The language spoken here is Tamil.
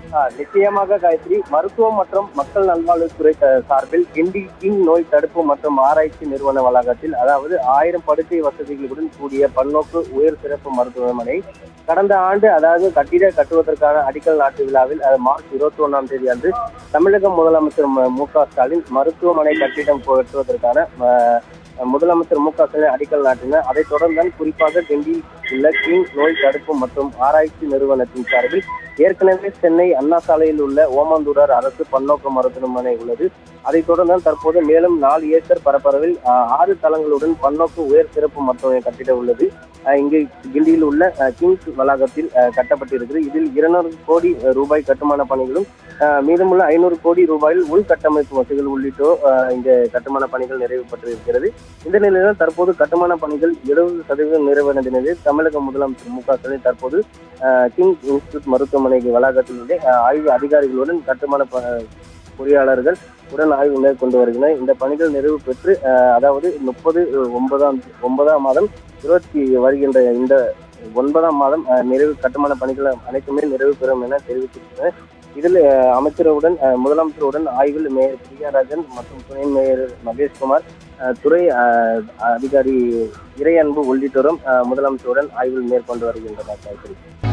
நிச்சயமாக காயத்ரி. மருத்துவம் மற்றும் மக்கள் நல்வாழ்வுத்துறை சார்பில் கிண்டி கிங் நோய் தடுப்பு மற்றும் ஆராய்ச்சி நிறுவன வளாகத்தில், அதாவது 1000 படுக்கை வசதிகளுடன் கூடிய பல்நோக்கு உயர் சிறப்பு மருத்துவமனை கடந்த ஆண்டு, அதாவது கட்டுவதற்கான அடிக்கல் நாட்டு விழாவில் மார்ச் 21ஆம் தேதி அன்று தமிழக முதலமைச்சர் மு.க.ஸ்டாலின் மருத்துவமனை கட்டிடம் கட்டுவதற்கான முதலமைச்சர் மு.க.ஸ்டாலின் அடிக்கல் நாட்டினார். அதைத் தொடர்ந்து குறிப்பாக கிண்டியில் உள்ள கிங் நோய் தடுப்பு மற்றும் ஆராய்ச்சி நிறுவனத்தின் சார்பில் ஏற்கனவே சென்னை அண்ணா சாலையில் உள்ள ஓமந்தூரார் அரசு பன்னோக்கு மருத்துவமனை உள்ளது. அதைத் தொடர்ந்து தற்போது மேலும் 4 ஏக்கர் பரப்பளவில் 6 தளங்களுடன் பன்னோக்கு உயர் சிறப்பு மருத்துவமனை கட்டிடம் உள்ளது. இங்கு கிண்டியில் உள்ள கிங்ஸ் வளாகத்தில் கட்டப்பட்டிருக்கிறது. இதில் 200 கோடி ரூபாய் கட்டுமான பணிகளும் மீதமுள்ள 500 கோடி ரூபாயில் உள்கட்டமைப்பு வசதிகள் உள்ளிட்டோர் இந்த கட்டுமான பணிகள் நிறைவு பெற்றிருக்கிறது. இந்த நிலையில் தற்போது கட்டுமான பணிகள் 70% நிறைவடைந்த நிலையில் தமிழக முதலமைச்சர் மு.க.ஸ்டாலின் தற்போது கிங் இன்ஸ்டிடியூட் மருத்துவமனை வளாகத்தினுடைய ஆய்வு அதிகாரிகளுடன் கட்டுமான பொறியாளர்கள் உடன் ஆய்வு மேற்கொண்டு வருகின்றனர். இந்த பணிகள் நிறைவு பெற்று, அதாவது 30/9 மாதம் வருகின்ற இந்த 9ஆம் மாதம் கட்டுமான பணிகள் அனைத்துமே நிறைவு பெறும் என தெரிவித்திருக்கிறார். இதில் அமைச்சருடன் முதலமைச்சருடன் ஆய்வில் மேயர் பிரியாராஜன் மற்றும் துணை மேயர் மகேஷ்குமார், துறை அதிகாரி இறையன்பு உள்ளிட்டோரும் முதலமைச்சருடன் ஆய்வில் மேற்கொண்டு வருகின்றனர்.